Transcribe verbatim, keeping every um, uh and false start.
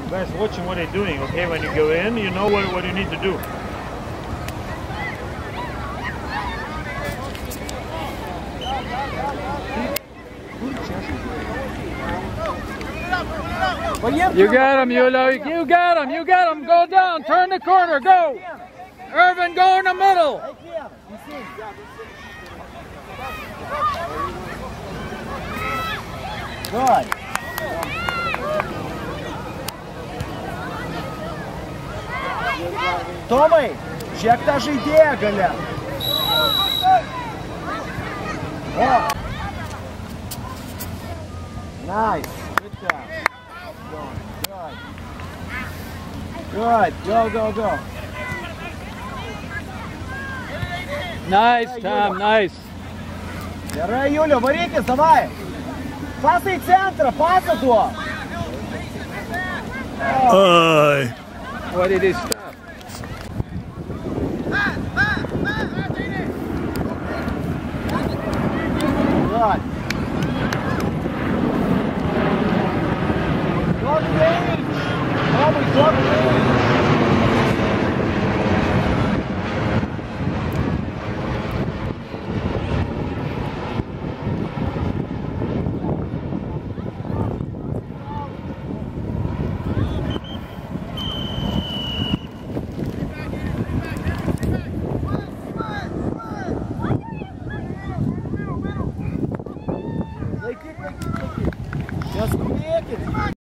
guys watching what they're doing, okay? When you go in, you know what, what you need to do. You got him, Yulo. You got him. You got him. Go down. Turn the corner. Go. Irvin, go in the middle. Good. Tomai, žiūrėk tą žaidėją gale. Oh. Nice. Good job. Good. Good. Go, go, go. Nice, Tom. Nice. Gerai, Juliu, varykis, davai. Pasai į centrą, pasą duo. Oi. What did he stop? Good.